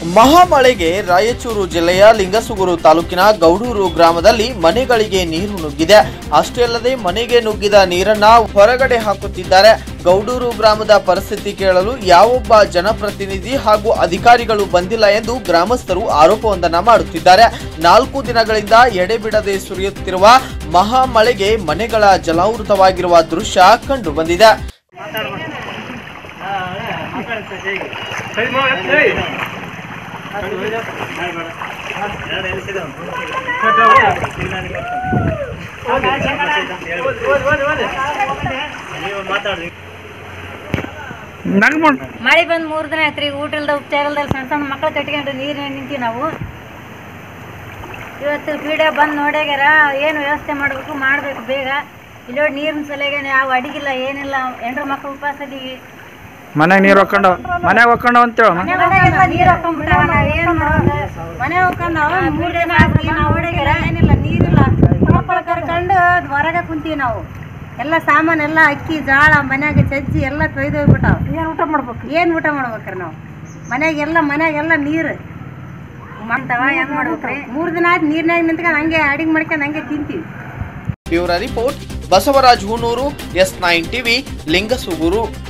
ಮಹಾಮಳೆಗೆ ರಾಯಚೂರು ಜಿಲ್ಲೆಯ ಲಿಂಗಸುಗೂರು ತಾಲೂಕಿನ ಗೌಡೂರು ಗ್ರಾಮದಲ್ಲಿ ಮನೆಗಳಿಗೆ ನೀರು ನುಗ್ಗಿದೆ. ಅಷ್ಟೇ ಅಲ್ಲದೆ ಮನೆಗೆ ನುಗ್ಗಿದ ನೀರನ್ನ ಹೊರಗಡೆ ಹಾಕುತ್ತಿದ್ದಾರೆ. ಗೌಡೂರು ಗ್ರಾಮದ ಪರಿಸ್ಥಿತಿ ಕೇಳಲು ಯಾವೊಬ್ಬ ಜನಪ್ರತಿನಿಧಿ ಹಾಗೂ ಅಧಿಕಾರಿಗಳು ಬಂದಿಲ್ಲ ಎಂದು ಗ್ರಾಮಸ್ಥರು ಆರೋಪವೊಂದನ್ನು ಮಾಡುತ್ತಿದ್ದಾರೆ. 4 ದಿನಗಳಿಂದ ಎಡೆಬಿಡದೆ ಸುರಿಯುತ್ತಿರುವ ಮಹಾಮಳೆಗೆ ಮನೆಗಳ ಜಲಾವೃತವಾಗಿರುವ ದೃಶ್ಯ ಕಂಡು ಬಂದಿದೆ. ಮಳೆ ಬಂದು 3 ದಿನ ಆಯ್ತು ರೀ. ಊಟ ಇಲ್ದ ಉಪಚಾರ ಇಲ್ದ ಸಣ್ಣ ಸಣ್ಣ ಮಕ್ಕಳು ಕಟ್ಕೊಂಡು ನೀರು ನಿಂತೀವಿ ನಾವು. ಇವತ್ತು ಪೀಡೆ ಬಂದು ನೋಡ್ಯಾಗ್ಯಾರ. ಏನು ವ್ಯವಸ್ಥೆ ಮಾಡಬೇಕು ಬೇಗ. ಇಲ್ಲಿ ನೋಡಿ ನೀರಿನ ಸಲಿಗೆ ಯಾವ ಅಡಿಗಿಲ್ಲ ಏನಿಲ್ಲ. ಹೆಂಡ್ರ ಮಕ್ಕಳು ಉಪವಾಸ ಅದೀವಿ. ಮನೆಗೆ ನೀರು ಹಾಕೊಂಡು ಅಂತೇಳ ನೀರು ಹಾಕೊಂಡ್ಬಿಟ್ಟಾವ. ನಾವೇನು ಮನೆ ಹೋಗ್ಕೊಂಡಾವ 3 ದಿನ ನಾವು ಹೊಡೆಗ್ಯಾರ. ಏನಿಲ್ಲ ನೀರಿಲ್ಲ. ಮಕ್ಕಳು ಕರ್ಕೊಂಡು ಹೊರಗೆ ಕುಂತೀವಿ ನಾವು. ಎಲ್ಲ ಸಾಮಾನೆಲ್ಲ ಅಕ್ಕಿ ಜಾಳ ಮನ್ಯಾಗ ಚಜ್ಜಿ ಎಲ್ಲ ತೊಯ್ದು ಹೋಗ್ಬಿಟ್ಟಾವ. ಏನು ಊಟ ಮಾಡ್ಬೇಕ್ರಿ ನಾವು? ಮನ್ಯಾಗೆಲ್ಲ ನೀರು ಮಾಡ್ತಾವ. ಹೆಂಗ್ ಮಾಡ್ಬೇಕ್ರಿ? 3 ದಿನ ಆಯ್ತು ನೀರ್ನಾಗ ನಿಂತ್ಕೊಂಡು ಹಂಗೆ ಅಡಿಗೆ ಮಾಡ್ಕೊಂಡು ಹಂಗೆ ತಿಂತೀವಿ. Bureau report, Basavaraj Hunur, S9 TV, Lingasugur.